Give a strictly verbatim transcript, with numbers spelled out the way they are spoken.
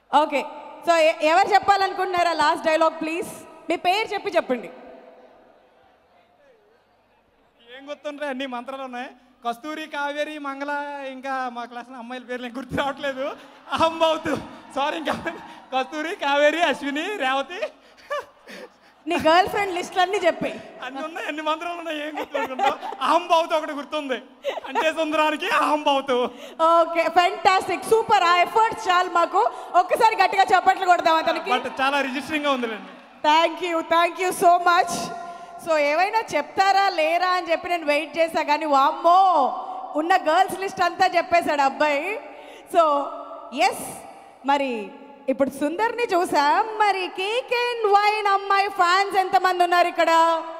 Okay, so ఎవరు చెప్పాలనుకుంటున్నారా last dialogue? Please మీ పేరు చెప్పి చెప్పండి. ఏం గుర్తుంటాయి, అన్ని మంత్రాలు ఉన్నాయి. కస్తూరి, కావేరి, మంగళ, ఇంకా మా క్లాస్ అమ్మాయిల పేర్లు ఏం గుర్తు రావట్లేదు. అహంభవతు, సారీ, ఇంకా కస్తూరి, కావేరి, అశ్విని, రేవతి. నీ గర్ల్ ఫ్రెండ్ లిస్ట్ అన్ని చెప్పి. అన్ని ఉన్నాయి, అన్ని మంత్రాలు ఉన్నాయి, ఏం గుర్తుంటావు? అహంభవతు ఒకటి గుర్తుంది, అంటే సుందరానికి అహంభవతు. Okay, fantastic, super. ఆ ఎఫర్ట్స్ చాలు మాకు. ఒక్కసారి గట్టిగా చప్పట్లు కొడదాం అతనికి. బట్ చాలా రిజిస్టరింగ్ గా ఉందిలేండి. Thank you, thank you so much. So ఏమైనా చెప్తారా లేరా అని చెప్పి నేను వెయిట్ చేశా, కానీ వామ్మో ఉన్న గర్ల్స్ లిస్ట్ అంతా చెప్పేశాడు అబ్బాయి. సో ఎస్, మరి ఇప్పుడు సుందర్ని చూసాం, మరి కేక్ అండ్ వైన్ అమ్మాయి ఫ్యాన్స్ ఎంతమంది ఉన్నారు ఇక్కడ?